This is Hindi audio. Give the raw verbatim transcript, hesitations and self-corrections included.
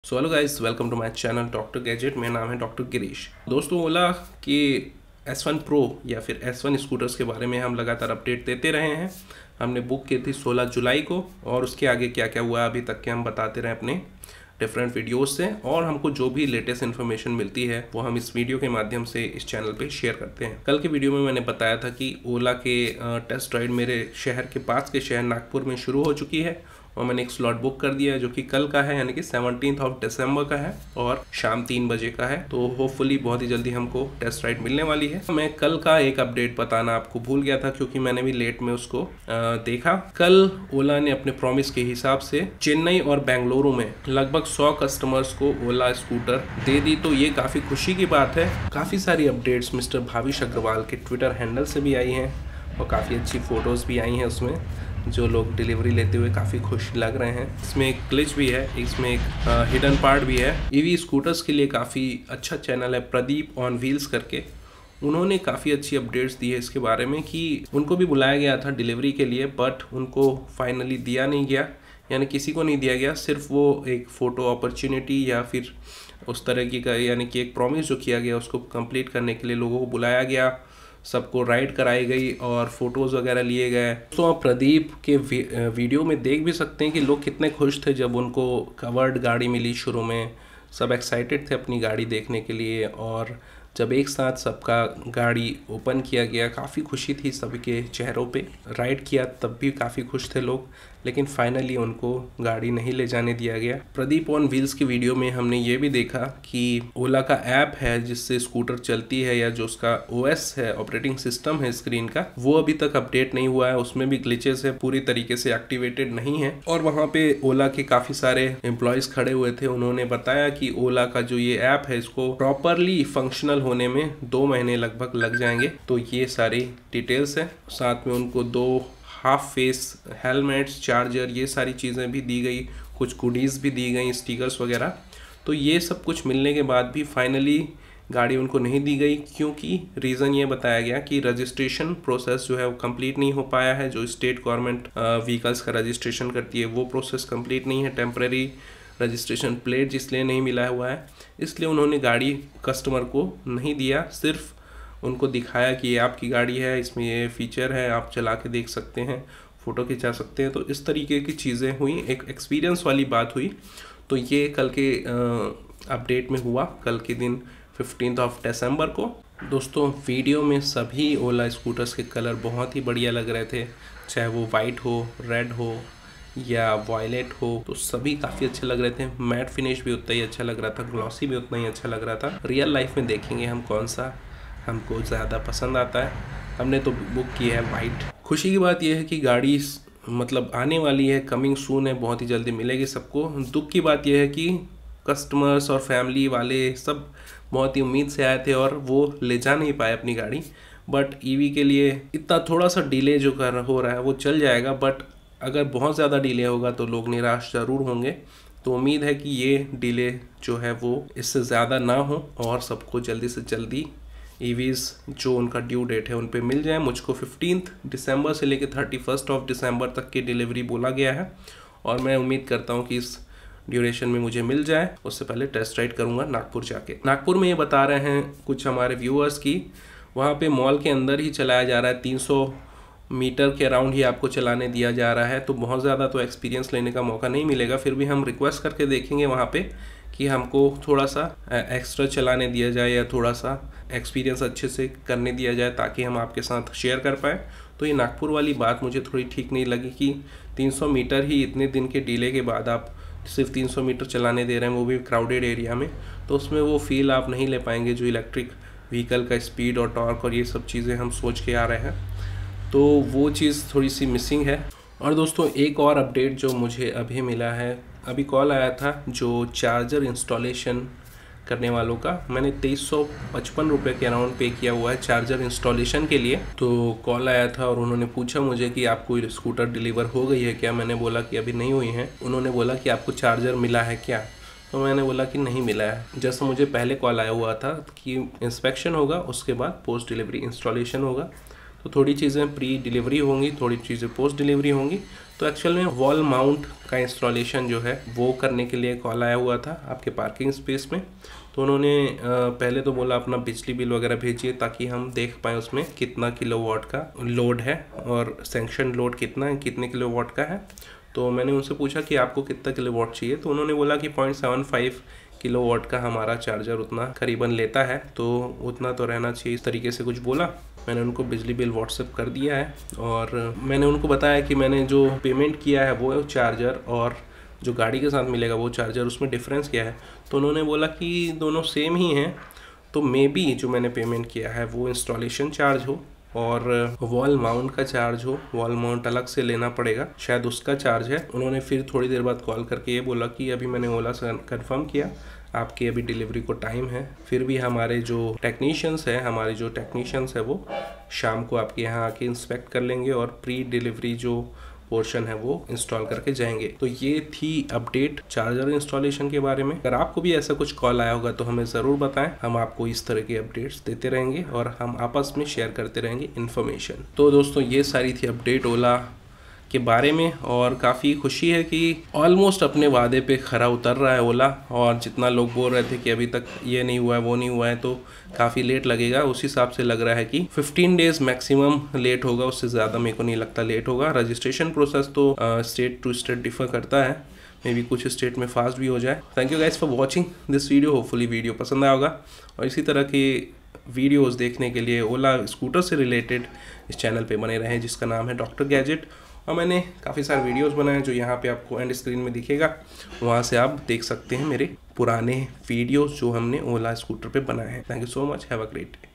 So hello guys, welcome to my channel Doctor Gadget. मेरा नाम है डॉक्टर गिरीश। दोस्तों, ओला के एस वन प्रो या फिर एस वन स्कूटर्स के बारे में हम लगातार अपडेट देते रहे हैं। हमने बुक की थी सोलह जुलाई को और उसके आगे क्या क्या हुआ अभी तक के हम बताते रहे अपने डिफरेंट वीडियोस से, और हमको जो भी लेटेस्ट इन्फॉर्मेशन मिलती है वो हम इस वीडियो के माध्यम से इस चैनल पे शेयर करते हैं। कल के वीडियो में मैंने बताया था कि ओला के टेस्ट राइड मेरे शहर के पास के शहर नागपुर में शुरू हो चुकी है और मैंने एक स्लॉट बुक कर दिया है जो कि कल का है, यानी कि सेवनटीन्थ ऑफ दिसंबर का है और शाम तीन बजे का है। तो होपफुली बहुत ही जल्दी हमको टेस्ट राइड मिलने वाली है। मैं कल का एक अपडेट बताना आपको भूल गया था क्योंकि मैंने भी लेट में उसको आ, देखा। कल ओला ने अपने प्रॉमिस के हिसाब से चेन्नई और बेंगलुरु में लगभग सौ कस्टमर्स को ओला स्कूटर दे दी। तो ये काफ़ी खुशी की बात है। काफ़ी सारी अपडेट्स मिस्टर भाविश अग्रवाल के ट्विटर हैंडल से भी आई हैं और काफ़ी अच्छी फ़ोटोज़ भी आई हैं उसमें, जो लोग डिलीवरी लेते हुए काफ़ी खुश लग रहे हैं। इसमें एक ग्लिच भी है, इसमें एक हिडन पार्ट भी है। ईवी स्कूटर्स के लिए काफ़ी अच्छा चैनल है प्रदीप ऑन व्हील्स करके, उन्होंने काफ़ी अच्छी अपडेट्स दी है इसके बारे में कि उनको भी बुलाया गया था डिलीवरी के लिए, बट उनको फाइनली दिया नहीं गया, यानी किसी को नहीं दिया गया। सिर्फ वो एक फ़ोटो अपॉर्चुनिटी या फिर उस तरह की का, यानी कि एक प्रॉमिस जो किया गया उसको कंप्लीट करने के लिए लोगों को बुलाया गया, सबको राइड कराई गई और फोटोज़ वगैरह लिए गए। तो आप प्रदीप के वी, वीडियो में देख भी सकते हैं कि लोग कितने खुश थे जब उनको कवर्ड गाड़ी मिली। शुरू में सब एक्साइटेड थे अपनी गाड़ी देखने के लिए, और जब एक साथ सबका गाड़ी ओपन किया गया काफ़ी खुशी थी सभी के चेहरों पे। राइड किया तब भी काफ़ी खुश थे लोग, लेकिन फाइनली उनको गाड़ी नहीं ले जाने दिया गया। प्रदीप ऑन व्हील्स की वीडियो में हमने ये भी देखा कि ओला का ऐप है जिससे स्कूटर चलती है, या जो उसका ओएस है, ऑपरेटिंग सिस्टम है स्क्रीन का, वो अभी तक अपडेट नहीं हुआ है। उसमें भी ग्लिचेस है, पूरी तरीके से एक्टिवेटेड नहीं है। और वहाँ पे ओला के काफ़ी सारे एम्प्लॉयज़ खड़े हुए थे, उन्होंने बताया कि ओला का जो ये ऐप है इसको प्रॉपरली फंक्शनल होने में दो महीने लगभग लग जाएंगे। तो ये सारी डिटेल्स है। साथ में उनको दो हाफ फेस हेलमेट्स, चार्जर, ये सारी चीज़ें भी दी गई, कुछ गुडीज़ भी दी गई, स्टिकर्स वगैरह। तो ये सब कुछ मिलने के बाद भी फाइनली गाड़ी उनको नहीं दी गई, क्योंकि रीज़न ये बताया गया कि रजिस्ट्रेशन प्रोसेस जो है वो कंप्लीट नहीं हो पाया है। जो स्टेट गवर्नमेंट व्हीकल्स का रजिस्ट्रेशन करती है वो प्रोसेस कंप्लीट नहीं है। टेम्परेरी रजिस्ट्रेशन प्लेट जिसलिए नहीं मिला हुआ है, इसलिए उन्होंने गाड़ी कस्टमर को नहीं दिया। सिर्फ उनको दिखाया कि ये आपकी गाड़ी है, इसमें ये फीचर है, आप चला के देख सकते हैं, फ़ोटो खिंचा सकते हैं। तो इस तरीके की चीज़ें हुई, एक एक्सपीरियंस वाली बात हुई। तो ये कल के अपडेट में हुआ, कल के दिन फिफ्टींथ ऑफ दिसंबर को। दोस्तों, वीडियो में सभी ओला स्कूटर्स के कलर बहुत ही बढ़िया लग रहे थे, चाहे वो वाइट हो, रेड हो या वॉयलेट हो, तो सभी काफ़ी अच्छे लग रहे थे। मैट फिनिश भी उतना ही अच्छा लग रहा था, ग्लॉसी भी उतना ही अच्छा लग रहा था। रियल लाइफ में देखेंगे हम कौन सा हमको ज़्यादा पसंद आता है। हमने तो बुक की है वाइट। खुशी की बात यह है कि गाड़ी मतलब आने वाली है, कमिंग सून है, बहुत ही जल्दी मिलेगी सबको। दुख की बात यह है कि कस्टमर्स और फैमिली वाले सब बहुत ही उम्मीद से आए थे और वो ले जा नहीं पाए अपनी गाड़ी। बट ईवी के लिए इतना थोड़ा सा डिले जो कर हो रहा है वो चल जाएगा, बट अगर बहुत ज़्यादा डिले होगा तो लोग निराश ज़रूर होंगे। तो उम्मीद है कि ये डिले जो है वो इससे ज़्यादा ना हो और सबको जल्दी से जल्दी ईवीज़ जो उनका ड्यू डेट है उन पे मिल जाए। मुझको फिफ्टींथ दिसंबर से लेकर थर्टी फर्स्ट ऑफ दिसंबर तक की डिलीवरी बोला गया है और मैं उम्मीद करता हूँ कि इस ड्यूरेशन में मुझे मिल जाए। उससे पहले टेस्ट राइड करूँगा नागपुर जाके। नागपुर में ये बता रहे हैं कुछ हमारे व्यूअर्स की, वहाँ पे मॉल के अंदर ही चलाया जा रहा है, तीन सौ मीटर के अराउंड ही आपको चलाने दिया जा रहा है। तो बहुत ज़्यादा तो एक्सपीरियंस लेने का मौका नहीं मिलेगा, फिर भी हम रिक्वेस्ट करके देखेंगे वहाँ पे कि हमको थोड़ा सा एक्स्ट्रा चलाने दिया जाए या थोड़ा सा एक्सपीरियंस अच्छे से करने दिया जाए ताकि हम आपके साथ शेयर कर पाएँ। तो ये नागपुर वाली बात मुझे थोड़ी ठीक नहीं लगी कि तीन सौ मीटर ही इतने दिन के डिले के बाद आप सिर्फ तीन सौ मीटर चलाने दे रहे हैं, वो भी क्राउडेड एरिया में। तो उसमें वो फील आप नहीं ले पाएंगे जो इलेक्ट्रिक व्हीकल का स्पीड और टॉर्क और ये सब चीज़ें हम सोच के आ रहे हैं। तो वो चीज़ थोड़ी सी मिसिंग है। और दोस्तों, एक और अपडेट जो मुझे अभी मिला है, अभी कॉल आया था जो चार्जर इंस्टॉलेशन करने वालों का, मैंने तेईस सौ पचपन रुपये के अराउंड पे किया हुआ है चार्जर इंस्टॉलेशन के लिए। तो कॉल आया था और उन्होंने पूछा मुझे कि आपको स्कूटर डिलीवर हो गई है क्या। मैंने बोला कि अभी नहीं हुई है। उन्होंने बोला कि आपको चार्जर मिला है क्या, तो मैंने बोला कि नहीं मिला है। जैसे मुझे पहले कॉल आया हुआ था कि इंस्पेक्शन होगा, उसके बाद पोस्ट डिलीवरी इंस्टॉलेशन होगा। तो थोड़ी चीज़ें प्री डिलीवरी होंगी, थोड़ी चीज़ें पोस्ट डिलीवरी होंगी। तो एक्चुअल में वॉल माउंट का इंस्टॉलेशन जो है वो करने के लिए कॉल आया हुआ था आपके पार्किंग स्पेस में। तो उन्होंने पहले तो बोला अपना बिजली बिल वगैरह भेजिए ताकि हम देख पाएँ उसमें कितना किलोवाट का लोड है और सैंक्शन लोड कितना है, कितने किलोवाट का है। तो मैंने उनसे पूछा कि आपको कितना किलोवाट चाहिए, तो उन्होंने बोला कि पॉइंट सेवन फाइव किलोवाट का हमारा चार्जर उतना करीबन लेता है, तो उतना तो रहना चाहिए, इस तरीके से कुछ बोला। मैंने उनको बिजली बिल व्हाट्सएप कर दिया है और मैंने उनको बताया कि मैंने जो पेमेंट किया है वो चार्जर और जो गाड़ी के साथ मिलेगा वो चार्जर, उसमें डिफरेंस क्या है। तो उन्होंने बोला कि दोनों सेम ही हैं, तो मे बी जो मैंने पेमेंट किया है वो इंस्टॉलेशन चार्ज हो और वॉल माउंट का चार्ज हो, वॉल माउंट अलग से लेना पड़ेगा, शायद उसका चार्ज है। उन्होंने फिर थोड़ी देर बाद कॉल करके ये बोला कि अभी मैंने ओला से कंफर्म किया, आपकी अभी डिलीवरी को टाइम है, फिर भी हमारे जो टेक्नीशियंस हैं हमारे जो टेक्नीशियंस है वो शाम को आपके यहाँ आके इंस्पेक्ट कर लेंगे और प्री डिलीवरी जो पोर्शन है वो इंस्टॉल करके जाएंगे। तो ये थी अपडेट चार्जर इंस्टॉलेशन के बारे में। अगर आपको भी ऐसा कुछ कॉल आया होगा तो हमें ज़रूर बताएं, हम आपको इस तरह के अपडेट्स देते रहेंगे और हम आपस में शेयर करते रहेंगे इन्फॉर्मेशन। तो दोस्तों ये सारी थी अपडेट ओला के बारे में और काफ़ी खुशी है कि ऑलमोस्ट अपने वादे पे खरा उतर रहा है ओला। और जितना लोग बोल रहे थे कि अभी तक ये नहीं हुआ है वो नहीं हुआ है तो काफ़ी लेट लगेगा, उस हिसाब से लग रहा है कि फिफ्टीन डेज़ मैक्सिमम लेट होगा, उससे ज़्यादा मेरे को नहीं लगता लेट होगा। रजिस्ट्रेशन प्रोसेस तो स्टेट टू स्टेट डिफर करता है, मे बी कुछ स्टेट में फास्ट भी हो जाए। Thank you guys for watching this video, hopefully video पसंद आया होगा और इसी तरह की वीडियोज़ देखने के लिए ओला स्कूटर से रिलेटेड इस चैनल पर बने रहें जिसका नाम है डॉक्टर गैजेट। और मैंने काफ़ी सारे वीडियोस बनाए हैं जो यहाँ पे आपको एंड स्क्रीन में दिखेगा, वहाँ से आप देख सकते हैं मेरे पुराने वीडियोस जो हमने ओला स्कूटर पे बनाए हैं। Thank you so much, have a great day.